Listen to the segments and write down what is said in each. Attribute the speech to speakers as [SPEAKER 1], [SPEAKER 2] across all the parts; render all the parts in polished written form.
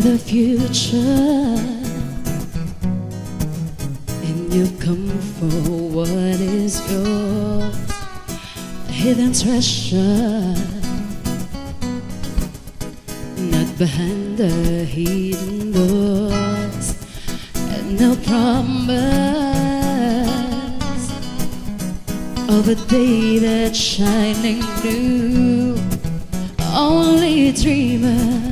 [SPEAKER 1] the future, and you've come for what is yours, a hidden treasure, not behind the hidden doors, and no promise of a day that's shining blue. Only a dreamer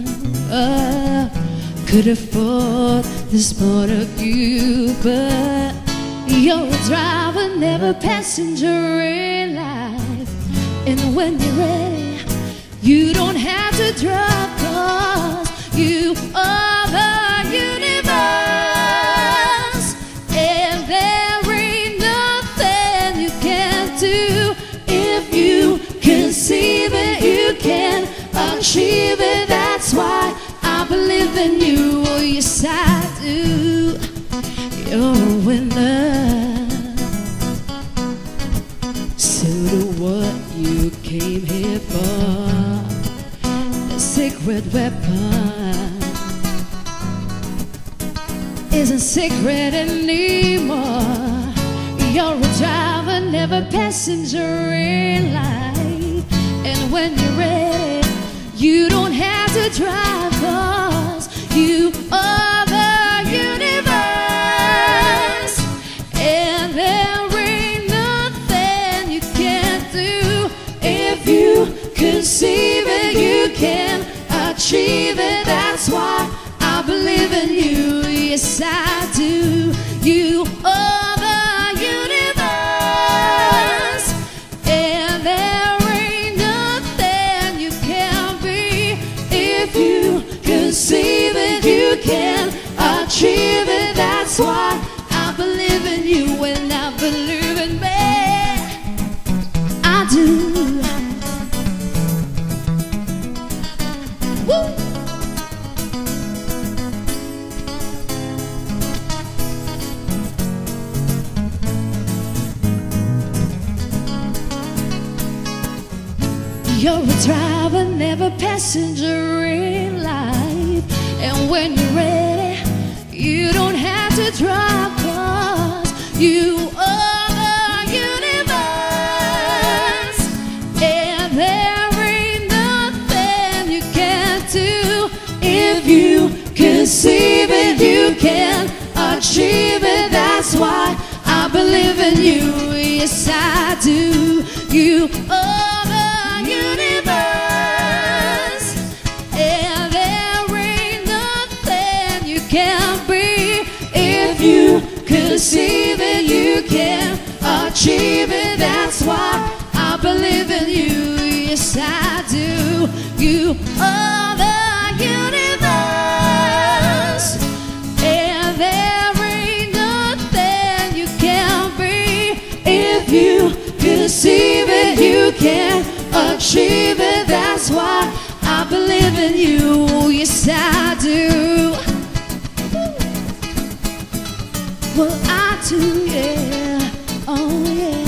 [SPEAKER 1] could afford this part of you, but you're a driver, never passenger in life. And when you're ready, you don't have to drive, 'cause you are the universe, and there ain't nothing you can't do. If you conceive it, you can achieve it. That's why I believe in you. Oh, yes, I do. You're a winner. So do what you came here for. The secret weapon isn't secret anymore. You're a driver, never passenger in life. And when you're ready, you don't have to drive, 'cause you are the universe, and there ain't nothing you can't do. If you conceive it, you can achieve it. That's why I believe in you. Yes, I do. You are the universe, and there ain't nothing you can't be. If you conceive it, you can achieve it. That's why I believe in you, and I believe in me. I do. Woo! You're a driver, never passenger in life. And when you're ready, you don't have to drive, 'cause you are the universe, and there ain't nothing you can't do. If you conceive it, you can achieve it. That's why I believe in you. Yes, I do. You are the universe, and there ain't nothing you can't be. If you conceive it, you can achieve it. That's why I believe in you. Yes, I do. You are the universe, and there ain't nothing you can't be. If you conceive it, you can achieve it. That's why I believe in you. Yes, I do. Well, I do, yeah. Oh, yeah.